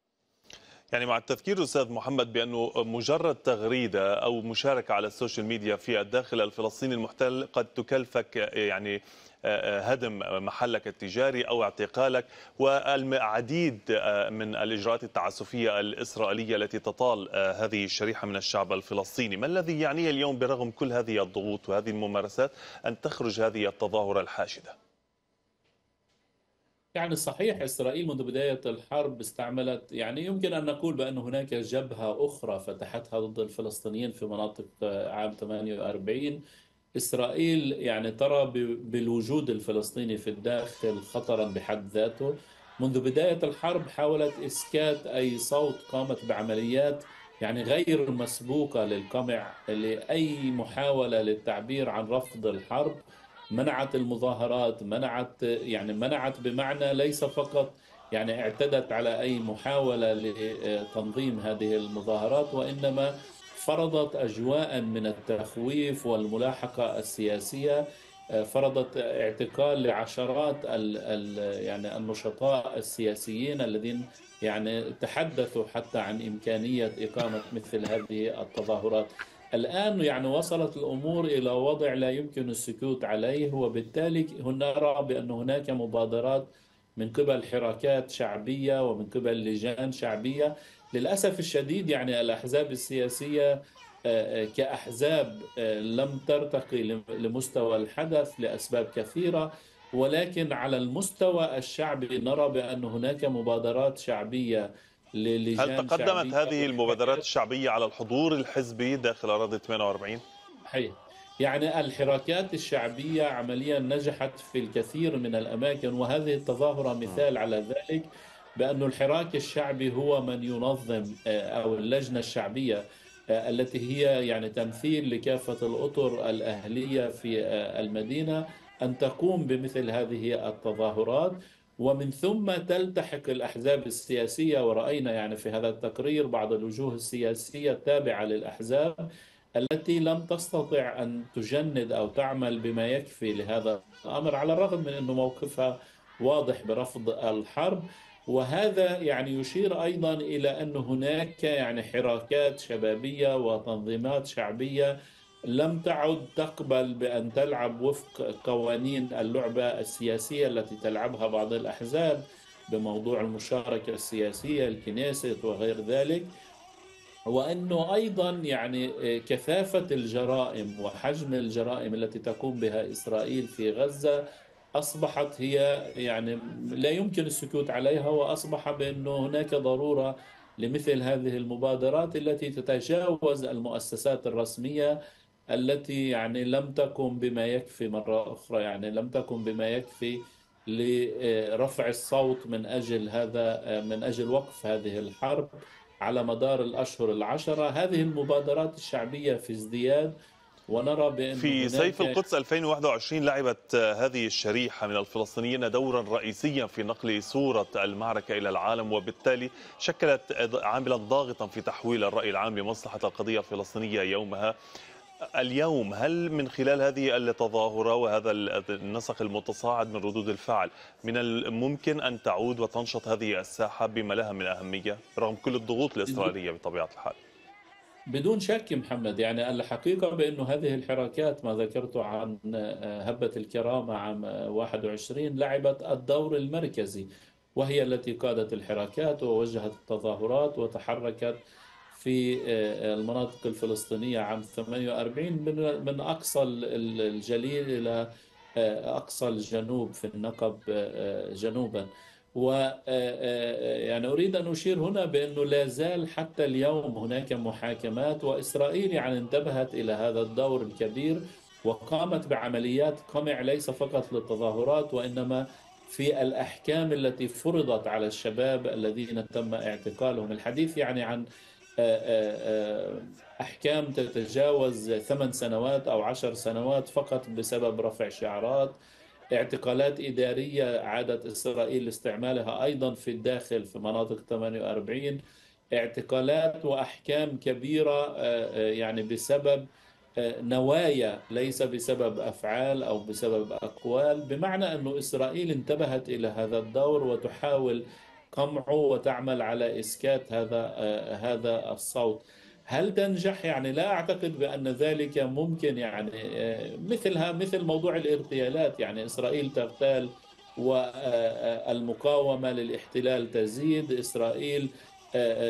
يعني مع التذكير أستاذ محمد بأنه مجرد تغريدة أو مشاركة على السوشيال ميديا في الداخل الفلسطيني المحتل قد تكلفك يعني هدم محلك التجاري أو اعتقالك، والعديد من الإجراءات التعسفية الإسرائيلية التي تطال هذه الشريحة من الشعب الفلسطيني. ما الذي يعنيه اليوم برغم كل هذه الضغوط وهذه الممارسات أن تخرج هذه التظاهرة الحاشدة؟ يعني صحيح إسرائيل منذ بداية الحرب استعملت، يعني يمكن أن نقول بأن هناك جبهة أخرى فتحتها ضد الفلسطينيين في مناطق عام 48. إسرائيل يعني ترى بالوجود الفلسطيني في الداخل خطرا بحد ذاته. منذ بداية الحرب حاولت إسكات أي صوت، قامت بعمليات يعني غير مسبوقة للقمع لأي محاولة للتعبير عن رفض الحرب. منعت المظاهرات، منعت بمعنى ليس فقط يعني اعتدت على أي محاولة لتنظيم هذه المظاهرات، وإنما فرضت أجواء من التخويف والملاحقة السياسية. فرضت اعتقال لعشرات يعني النشطاء السياسيين الذين يعني تحدثوا حتى عن إمكانية إقامة مثل هذه التظاهرات. الآن يعني وصلت الأمور إلى وضع لا يمكن السكوت عليه، وبالتالي نرى بأن هناك مبادرات من قبل حراكات شعبية ومن قبل لجان شعبية. للأسف الشديد يعني الأحزاب السياسية كأحزاب لم ترتقي لمستوى الحدث لأسباب كثيرة، ولكن على المستوى الشعبي نرى بأن هناك مبادرات شعبية للجان هل تقدمت هذه المبادرات الشعبية على الحضور الحزبي داخل أراضي 48؟ صحيح، يعني الحراكات الشعبية عمليا نجحت في الكثير من الأماكن، وهذه التظاهرة مثال على ذلك، بأن الحراك الشعبي هو من ينظم أو اللجنة الشعبية التي هي يعني تمثيل لكافة الأطر الأهلية في المدينة أن تقوم بمثل هذه التظاهرات، ومن ثم تلتحق الأحزاب السياسية. ورأينا يعني في هذا التقرير بعض الوجوه السياسية التابعة للأحزاب التي لم تستطع أن تجند أو تعمل بما يكفي لهذا الأمر، على الرغم من أن موقفها واضح برفض الحرب. وهذا يعني يشير أيضا إلى أن هناك يعني حراكات شبابية وتنظيمات شعبية لم تعد تقبل بأن تلعب وفق قوانين اللعبة السياسية التي تلعبها بعض الأحزاب بموضوع المشاركة السياسية، الكنيست وغير ذلك. وأنه أيضا يعني كثافة الجرائم وحجم الجرائم التي تقوم بها إسرائيل في غزة أصبحت هي يعني لا يمكن السكوت عليها، وأصبح بأنه هناك ضرورة لمثل هذه المبادرات التي تتجاوز المؤسسات الرسمية التي يعني لم تقم بما يكفي مرة أخرى، يعني لم تقم بما يكفي لرفع الصوت من أجل هذا، من أجل وقف هذه الحرب على مدار الأشهر العشرة. هذه المبادرات الشعبية في ازدياد، ونرى بأن في سيف القدس 2021 لعبت هذه الشريحة من الفلسطينيين دورا رئيسيا في نقل صورة المعركة إلى العالم، وبالتالي شكلت عاملا ضاغطا في تحويل الرأي العام لمصلحة القضية الفلسطينية يومها. اليوم هل من خلال هذه التظاهرة وهذا النسق المتصاعد من ردود الفعل من الممكن أن تعود وتنشط هذه الساحة بما لها من أهمية رغم كل الضغوط الإسرائيلية بطبيعة الحال؟ بدون شك محمد، يعني الحقيقة بأن هذه الحركات ما ذكرت عن هبة الكرامة عام 21 لعبت الدور المركزي، وهي التي قادت الحركات ووجهت التظاهرات وتحركت في المناطق الفلسطينية عام 48 من أقصى الجليل إلى أقصى الجنوب في النقب جنوبا. ويعني أريد أن أشير هنا بأنه لا زال حتى اليوم هناك محاكمات، وإسرائيل يعني انتبهت إلى هذا الدور الكبير وقامت بعمليات قمع ليس فقط للتظاهرات وإنما في الأحكام التي فرضت على الشباب الذين تم اعتقالهم. الحديث يعني عن أحكام تتجاوز 8 سنوات أو 10 سنوات فقط بسبب رفع شعارات، اعتقالات إدارية عادت إسرائيل لاستعمالها أيضا في الداخل في مناطق 48، اعتقالات وأحكام كبيرة يعني بسبب نوايا ليس بسبب أفعال أو بسبب أقوال، بمعنى أن إسرائيل انتبهت إلى هذا الدور وتحاول قمعه وتعمل على إسكات هذا الصوت. هل تنجح؟ يعني لا أعتقد بأن ذلك ممكن، يعني مثل موضوع الاغتيالات، يعني إسرائيل تغتال والمقاومة للاحتلال تزيد، إسرائيل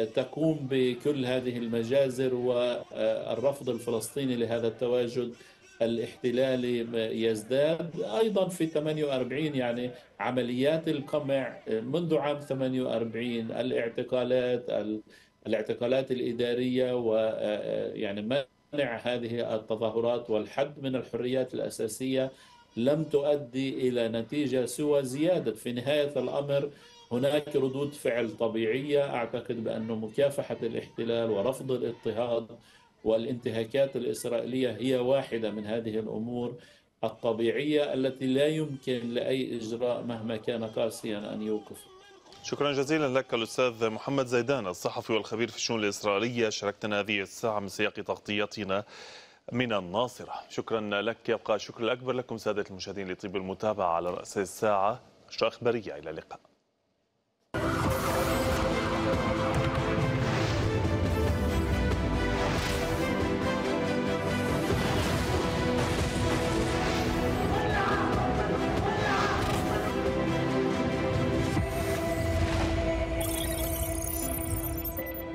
تقوم بكل هذه المجازر والرفض الفلسطيني لهذا التواجد الاحتلالي يزداد. أيضا في 48 يعني عمليات القمع منذ عام 48، الاعتقالات الإدارية ويعني منع هذه التظاهرات والحد من الحريات الأساسية لم تؤدي إلى نتيجة سوى زيادة في نهاية الأمر. هناك ردود فعل طبيعية، أعتقد بأن مكافحة الاحتلال ورفض الاضطهاد والانتهاكات الإسرائيلية هي واحدة من هذه الأمور الطبيعية التي لا يمكن لأي إجراء مهما كان قاسيا أن يوقفه. شكرا جزيلا لك الأستاذ محمد زيدان، الصحفي والخبير في الشؤون الإسرائيلية، شاركتنا هذه الساعة من سياق تغطيتنا من الناصرة. شكرا لك. يبقى الشكر الأكبر لكم سادة المشاهدين لطيب المتابعة على رأس الساعة. نشرة إخبارية، إلى اللقاء.